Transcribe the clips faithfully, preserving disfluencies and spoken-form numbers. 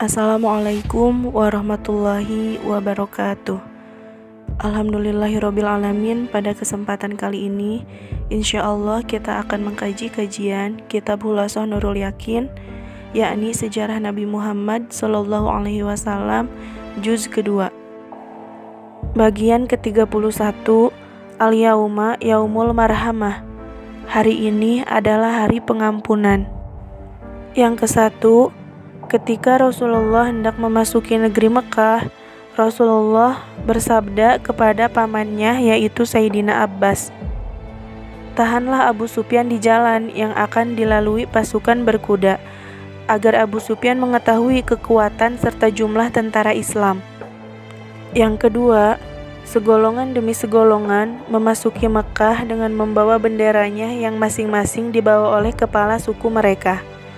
Assalamualaikum warahmatullahi wabarakatuh. Alhamdulillahirrabbilalamin. Pada kesempatan kali ini insya Allah kita akan mengkaji kajian Kitab Hulasah Nurul Yakin, yakni Sejarah Nabi Muhammad Sallallahu Alaihi Wasallam, juz kedua, bagian ke tiga puluh satu. Al-Yauma Yaumul Marhamah. Hari ini adalah hari pengampunan. Yang kesatu, ketika Rasulullah hendak memasuki negeri Mekah, Rasulullah bersabda kepada pamannya, yaitu Sayyidina Abbas, "Tahanlah Abu Sufyan di jalan yang akan dilalui pasukan berkuda," agar Abu Sufyan mengetahui kekuatan serta jumlah tentara Islam. Yang kedua, segolongan demi segolongan memasuki Mekah dengan membawa benderanya yang masing-masing dibawa oleh kepala suku mereka.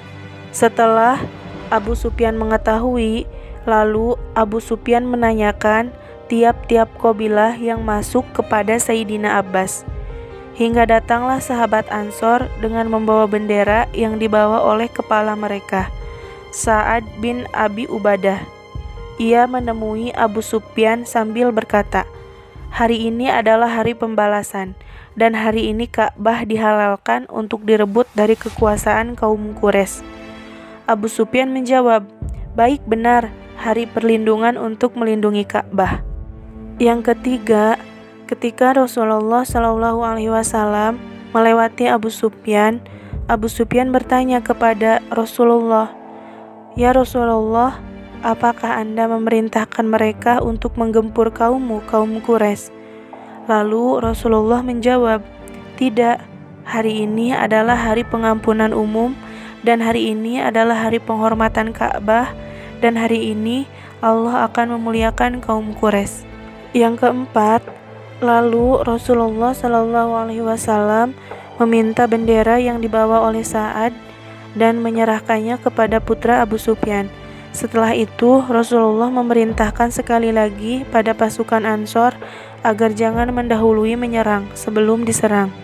Setelah Abu Sufyan mengetahui, lalu Abu Sufyan menanyakan tiap-tiap kabilah yang masuk kepada Sayyidina Abbas, hingga datanglah sahabat Ansor dengan membawa bendera yang dibawa oleh kepala mereka, Sa'ad bin Abi Ubadah. Ia menemui Abu Sufyan sambil berkata, "Hari ini adalah hari pembalasan, dan hari ini Ka'bah dihalalkan untuk direbut dari kekuasaan kaum Quraisy." Abu Sufyan menjawab, "Baik, benar, hari perlindungan untuk melindungi Ka'bah." Yang ketiga, ketika Rasulullah Shallallahu Alaihi Wasallam melewati Abu Sufyan, Abu Sufyan bertanya kepada Rasulullah, "Ya Rasulullah, apakah Anda memerintahkan mereka untuk menggempur kaummu, kaum Quraisy?" Lalu Rasulullah menjawab, "Tidak, hari ini adalah hari pengampunan umum, dan hari ini adalah hari penghormatan Ka'bah, dan hari ini Allah akan memuliakan kaum Quraisy." Yang keempat, lalu Rasulullah Shallallahu Alaihi Wasallam meminta bendera yang dibawa oleh Sa'ad dan menyerahkannya kepada putra Abu Sufyan. Setelah itu Rasulullah memerintahkan sekali lagi pada pasukan Ansor agar jangan mendahului menyerang sebelum diserang.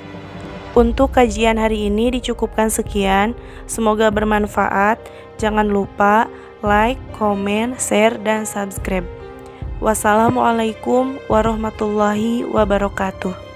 Untuk kajian hari ini dicukupkan sekian. Semoga bermanfaat. Jangan lupa like, komen, share, dan subscribe. Wassalamualaikum warahmatullahi wabarakatuh.